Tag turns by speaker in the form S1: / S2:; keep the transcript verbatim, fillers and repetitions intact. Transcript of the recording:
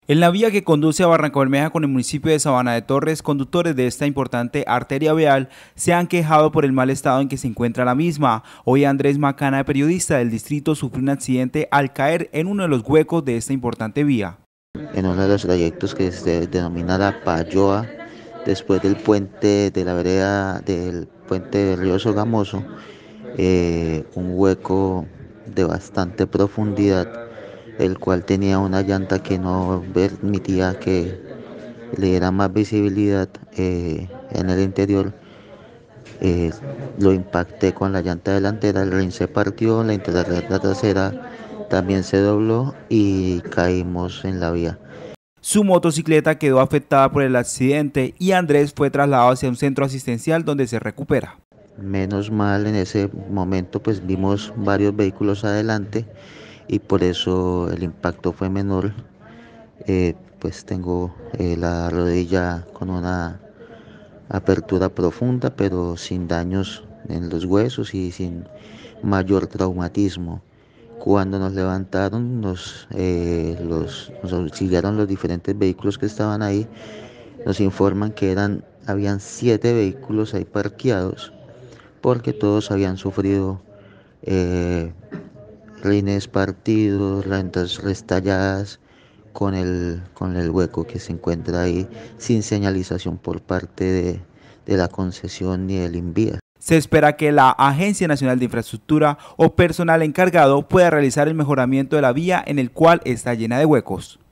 S1: En la vía que conduce a Barrancabermeja con el municipio de Sabana de Torres, conductores de esta importante arteria vial se han quejado por el mal estado en que se encuentra la misma. Hoy Andrés Macana, periodista del distrito, sufrió un accidente al caer en uno de los huecos de esta importante vía.
S2: En uno de los trayectos que se denomina La Payoa, después del puente de la vereda del puente del río Sogamoso, eh, un hueco de bastante profundidad, el cual tenía una llanta que no permitía que le diera más visibilidad eh, en el interior. Eh, lo impacté con la llanta delantera, el rin se partió, la llanta trasera también se dobló y caímos en la vía.
S1: Su motocicleta quedó afectada por el accidente y Andrés fue trasladado hacia un centro asistencial donde se recupera.
S2: Menos mal, en ese momento pues vimos varios vehículos adelante y por eso el impacto fue menor. Eh, pues tengo eh, la rodilla con una apertura profunda, pero sin daños en los huesos y sin mayor traumatismo. Cuando nos levantaron, nos, eh, los, nos auxiliaron los diferentes vehículos que estaban ahí. Nos informan que eran, habían siete vehículos ahí parqueados, porque todos habían sufrido eh, rines partidos, llantas restalladas, con el, con el hueco que se encuentra ahí sin señalización por parte de, de la concesión ni del INVIA.
S1: Se espera que la Agencia Nacional de Infraestructura o personal encargado pueda realizar el mejoramiento de la vía en el cual está llena de huecos.